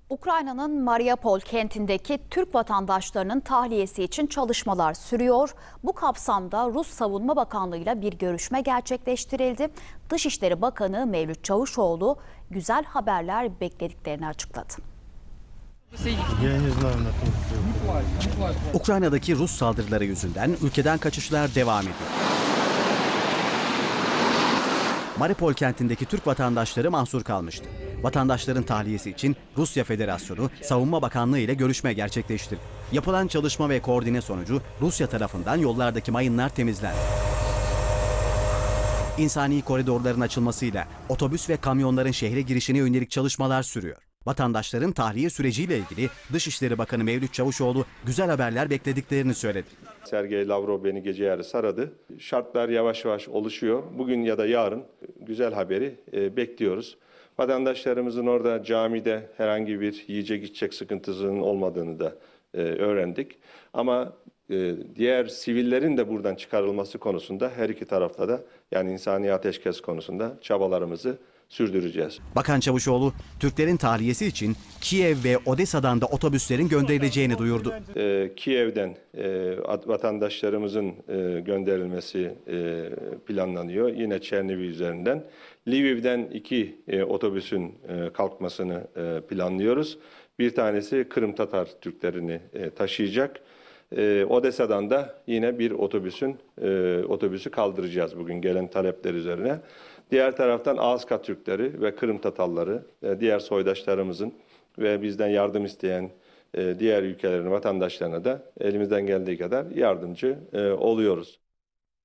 Ukrayna'nın Mariupol kentindeki Türk vatandaşlarının tahliyesi için çalışmalar sürüyor. Bu kapsamda Rus Savunma Bakanlığı ile bir görüşme gerçekleştirildi. Dışişleri Bakanı Mevlüt Çavuşoğlu güzel haberler beklediklerini açıkladı. Ukrayna'daki Rus saldırıları yüzünden ülkeden kaçışlar devam ediyor. Mariupol kentindeki Türk vatandaşları mahsur kalmıştı. Vatandaşların tahliyesi için Rusya Federasyonu Savunma Bakanlığı ile görüşme gerçekleştirdi. Yapılan çalışma ve koordine sonucu Rusya tarafından yollardaki mayınlar temizlendi. İnsani koridorların açılmasıyla otobüs ve kamyonların şehre girişine yönelik çalışmalar sürüyor. Vatandaşların tahliye süreciyle ilgili Dışişleri Bakanı Mevlüt Çavuşoğlu güzel haberler beklediklerini söyledi. Sergey Lavrov beni gece yarısı aradı. Şartlar yavaş yavaş oluşuyor. Bugün ya da yarın güzel haberi bekliyoruz. Vatandaşlarımızın orada camide herhangi bir yiyecek içecek sıkıntısının olmadığını da öğrendik. Ama diğer sivillerin de buradan çıkarılması konusunda her iki tarafta da yani insani ateşkes konusunda çabalarımızı sürdüreceğiz. Bakan Çavuşoğlu, Türklerin tahliyesi için Kiev ve Odessa'dan da otobüslerin gönderileceğini duyurdu. Kiev'den vatandaşlarımızın gönderilmesi planlanıyor. Yine Çernivi üzerinden. Lviv'den 2 otobüsün kalkmasını planlıyoruz. Bir tanesi Kırım Tatar Türklerini taşıyacak. Odessa'dan da yine bir otobüsü kaldıracağız bugün gelen talepler üzerine. Diğer taraftan Ağızka Türkleri ve Kırım Tatarları, diğer soydaşlarımızın ve bizden yardım isteyen diğer ülkelerin vatandaşlarına da elimizden geldiği kadar yardımcı oluyoruz.